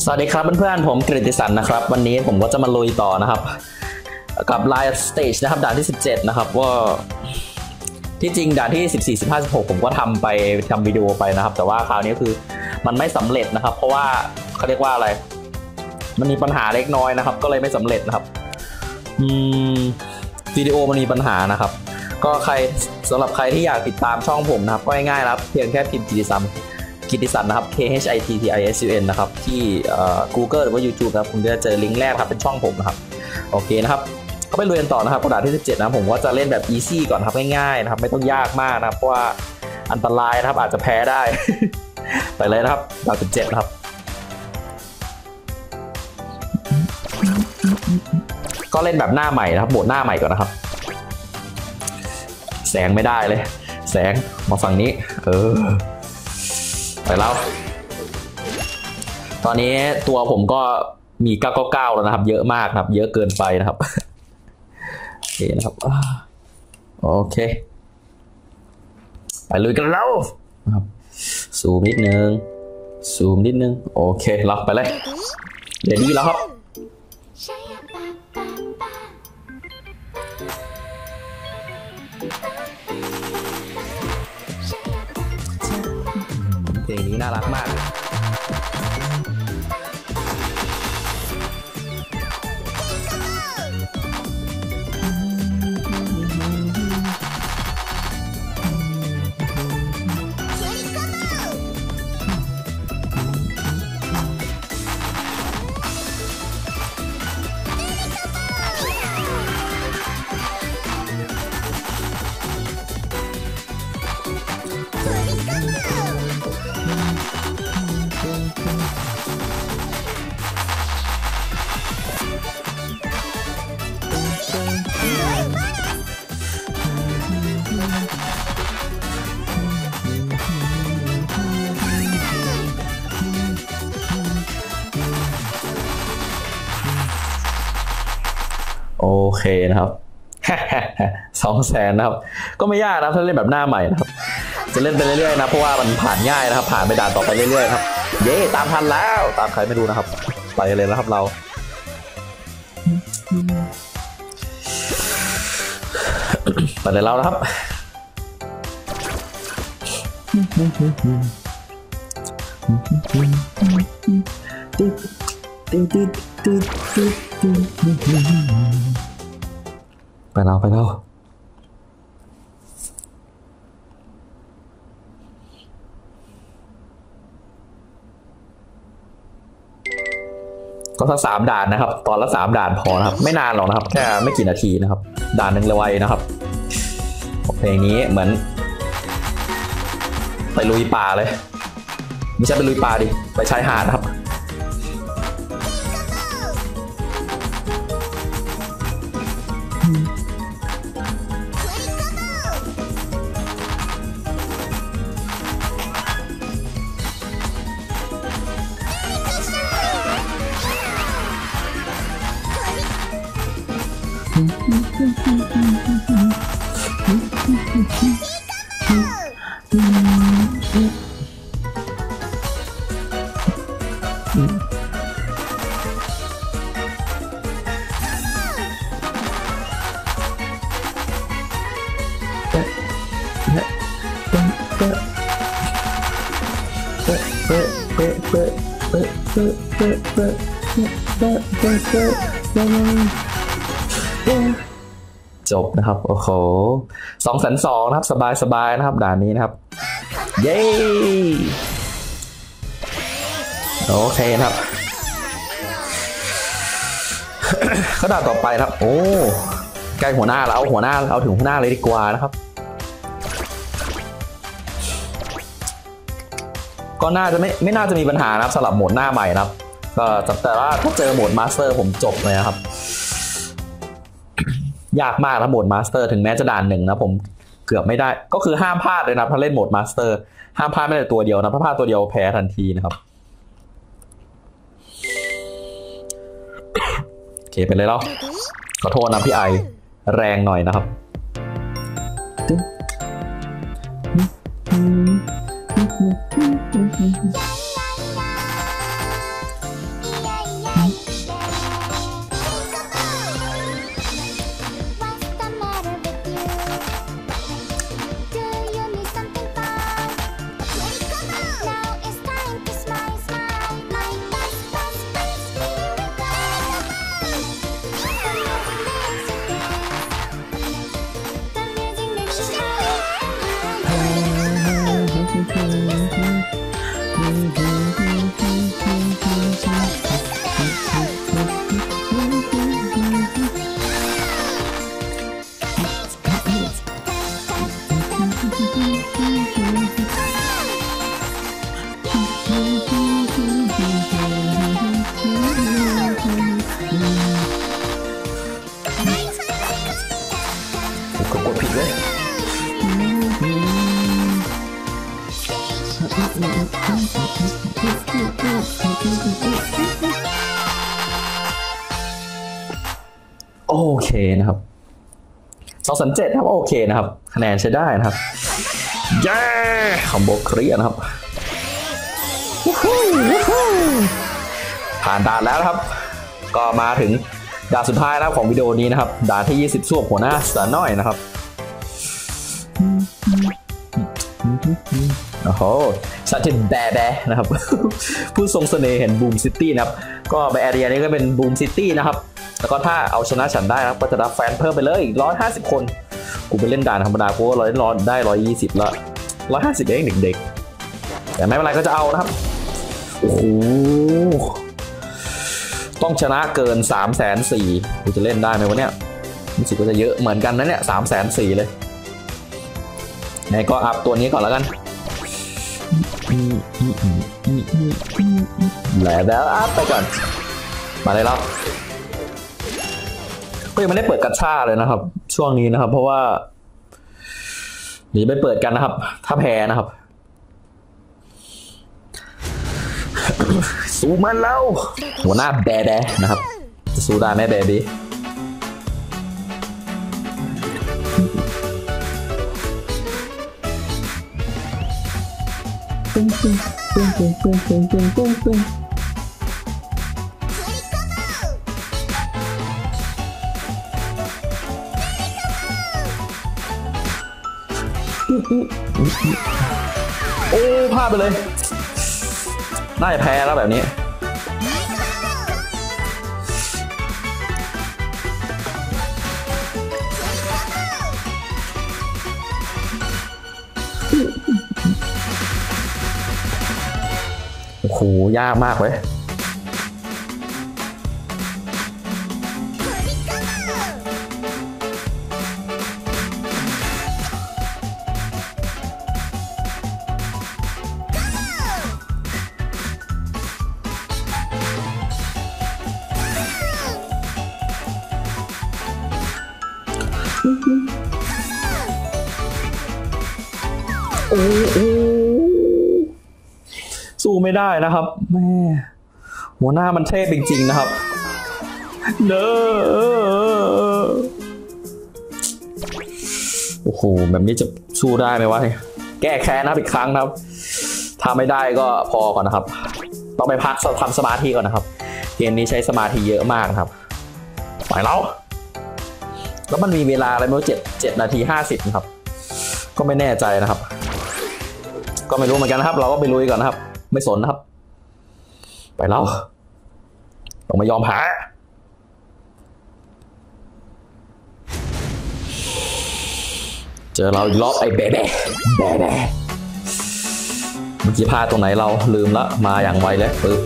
สวัสดีครับเพื่อนๆผมกฤติสันนะครับวันนี้ผมก็จะมาลุยต่อนะครับกับ Live Stage นะครับด่านที่17นะครับว่าที่จริงด่านที่14 15 16ผมก็ทำวิดีโอไปนะครับแต่ว่าคราวนี้คือมันไม่สำเร็จนะครับเพราะว่าเขาเรียกว่าอะไรมันมีปัญหาเล็กน้อยนะครับก็เลยไม่สำเร็จนะครับวิดีโอมันมีปัญหานะครับก็สำหรับใครที่อยากติดตามช่องผมนะครับก็ง่ายๆนะครับเพียงแค่พิมพ์กิติสันนะครับ KHITTISUN นะครับที่Google หรือว่า YouTube นะครับคุณจะเจอลิงก์แรกครับเป็นช่องผมนะครับโอเคนะครับก็ไปลุยกันต่อนะครับกระดาษที่17นะผมว่าจะเล่นแบบ easy ก่อนครับง่ายๆนะครับไม่ต้องยากมากนะครับเพราะว่าอันตรายนะครับอาจจะแพ้ได้ ไปเลยนะครับดาว17นะครับก็เล่นแบบหน้าใหม่นะครับโหมดหน้าใหม่ก่อนนะครับแสงไม่ได้เลยแสงมาฝั่งนี้ไปแล้วตอนนี้ตัวผมก็มี999แล้วนะครับเยอะมากครับเยอะเกินไปนะครับโอเคนะครับโอเคไปลุยกันแล้วนะครับซูมนิดนึงโอเคเราไปเลยเดี๋ยวดีแล้วครับเพลงนี้น่ารักมากโอเคนะครับ 200,000นะครับก็ไม่ยากนะถ้าเล่นแบบหน้าใหม่นะครับจะเล่นไปเรื่อยๆนะเพราะว่ามันผ่านง่ายนะครับผ่านไปด่านต่อไปเรื่อยๆครับเย้ตามทันแล้วตามใครไม่รู้นะครับไปเลยแล้วครับเราไปเลยแล้วนะครับไปแล้วก็สัก3 ด่านนะครับตอนละ3 ด่านพอนะครับไม่นานหรอกนะครับแค่ไม่กี่นาทีนะครับด่านหนึ่งเลยไวนะครับเพลงนี้เหมือนไปลุยป่าเลยไม่ใช่ไปลุยป่าดิไปชายหาดครับจบนะครับโอ้โห202,000นะครับสบายนะครับด่านนี้นะครับเย้โอเคนะครับก็ด่านต่อไปครับโอ้ใกล้หัวหน้าแล้วเอาถึงหัวหน้าเลยดีกว่านะครับก็น่าจะไม่น่าจะมีปัญหานะครับสำหรับโหมดหน้าใหม่นะครับก็แต่ว่าถ้าเจอโหมดมาสเตอร์ผมจบเลยนะครับยากมากนะโหมดมาสเตอร์ถึงแม้จะด่าน1นะผมเกือบไม่ได้ก็คือห้ามพลาดเลยนะถ้าเล่นโหมดมาสเตอร์ห้ามพลาดไม่ได้ตัวเดียวนะถ้าพลาดตัวเดียวแพ้ทันทีนะครับโอเคไปเลยแล้วขอโทษนะพี่ไอแรงหน่อยนะครับ ชโอเคนะครับ237ครับโอเคนะครับคะแนนใช้ได้นะครับเย้คอมโบเคลียร์นะครับผ่านด่านแล้วนะครับก็มาถึงด่านสุดท้ายแล้วของวิดีโอนี้นะครับด่านที่20สู้หัวหน้าสาน้อยนะครับโอ้โหชาติแบแบนะครับผู้ทรงเสน่ห์แห่งบูมซิตี้นะครับก็ในแอเรียนี้ก็เป็นบูมซิตี้นะครับแล้วก็ถ้าเอาชนะฉันได้นะครับก็จะรับแฟนเพิ่มไปเลยอีก150 คนกูไปเล่นด่านธรรมดากูก็ได้120ละ150เองเด็กๆแต่ไม่เป็นไรก็จะเอานะครับโอ้โหต้องชนะเกิน340,000กูจะเล่นได้ไหมวะเนี่ยรู้สึกว่าจะเยอะเหมือนกันนะเนี่ย340,000เลยไหนก็อัพตัวนี้ก่อนแล้วกันแล้วอัพไปก่อนมาเลยแล้วก็ยังไม่ได้เปิดกัญชาเลยนะครับช่วงนี้นะครับเพราะว่าเดี๋ยวไปเปิดกันนะครับถ้าแพ้นะครับสู้มันแล้วหัวหน้าแบแดนะครับจะสู้ได้ไหมเบบี้ปึ้งปึ้งปึ้งปึ้งปึ้งปึ้งปึ้งปึ้งปึ้งโอ้พลาดไปเลยน่าจะแพ้แล้วแบบนี้โอ้โหยากมากเลยโอ้สู้ไม่ได้นะครับแม่หัวหน้ามันเทพจริงๆนะครับเด้อโอ้โหแบบนี้จะสู้ได้ไหมวะแก้แค้นนะอีกครั้งนะครับถ้าไม่ได้ก็พอก่อนนะครับต้องไปพักทำสมาธิก่อนนะครับเกมนี้ใช้สมาธิเยอะมากครับไปแล้วมันมีเวลาอะไรไม่รู้7 นาที 50นะครับก็ไม่แน่ใจนะครับก็ไม่รู้เหมือนกันนะครับเราก็ไปลุยก่อนนะครับไม่สนนะครับไปแล้วต้องไม่ยอมแพ้เจอเราอีกรอบไอ้แบะเมื่อกี้พลาดตรงไหนเราลืมละมาอย่างไวเลยปึ๊บ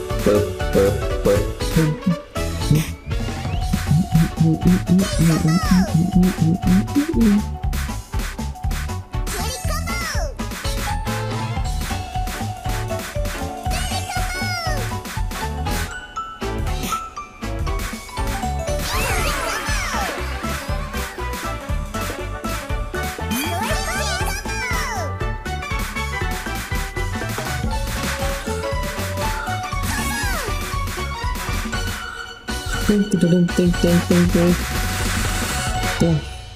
ตึ้ง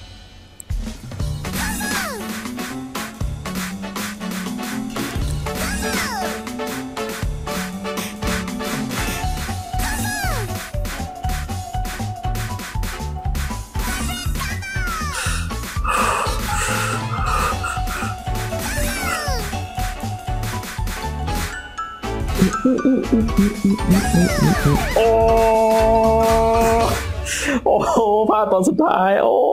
โอ้โหพลาดตอนสุดท้ายโอ้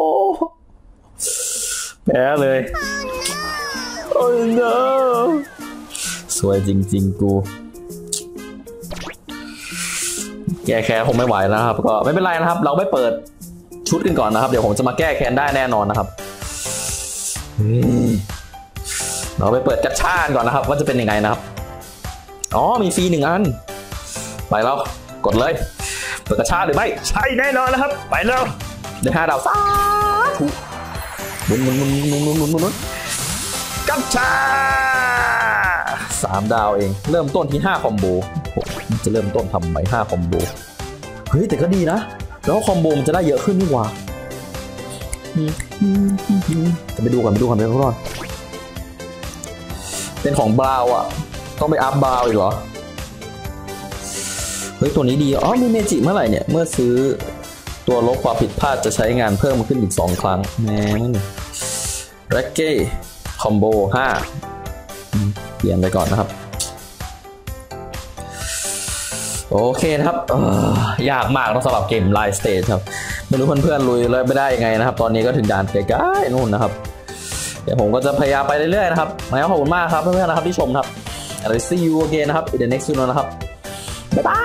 แพ้เลยโอ้ยเนอะสวยจริงๆกูแก้แค้นคงไม่ไหวแล้วครับก็ไม่เป็นไรนะครับเราไม่เปิดชุดกันก่อนนะครับเดี๋ยวผมจะมาแก้แค้นได้แน่นอนนะครับเราไปเปิดกัญชาก่อนนะครับว่าจะเป็นยังไงนะครับอ๋อมีฟรี1 อันไปแล้วกดเลยเปิดกระชาหรือไม่ใช่แน่นอนนะครับไปแล้วได้5 ดาวซ้าถูกหมุนกัญชา 3 ดาวเองเริ่มต้นที่5คอมโบจะเริ่มต้นทำไหม5คอมโบเฮ้ยแต่ก็ดีนะแล้วคอมโบมันจะได้เยอะขึ้นนี่หว่าจะไปดูกันทุกคนเป็นของบราวอ่ะต้องไปอัพบราวอีกเหรอเฮ้ยตัวนี้ดีอ๋อมีเมจิเมื่อไหร่เนี่ยเมื่อซื้อตัวลบความผิดพลาดจะใช้งานเพิ่มขึ้นอีก2 ครั้งแม่งแร็กเก้คอมโบ5เปลี่ยนไปก่อนนะครับโอเคนะครับยากมากสำหรับเกมไลน์สเตจครับไม่รู้เพื่อนๆลุยเลยไม่ได้ยังไงนะครับตอนนี้ก็ถึงด่านใกล้ๆนู่นนะครับเดี๋ยวผมก็จะพยายามไปเรื่อยๆนะครับแล้วขอบคุณมากครับเพื่อนๆนะครับที่ชมครับ see you again นะครับ in the next video นะครับบ๊ายบาย